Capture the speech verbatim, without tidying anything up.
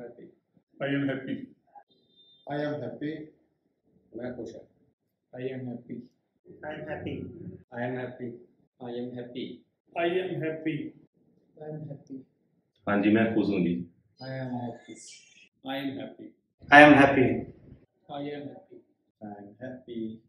happy. I am happy. I am happy. मैं खुश है. I am happy. I am happy. I am happy. I am happy. I am happy. I am happy. हाँ जी मैं खुश हूँ जी. I am happy. I am happy. I am happy. I am happy. I am happy.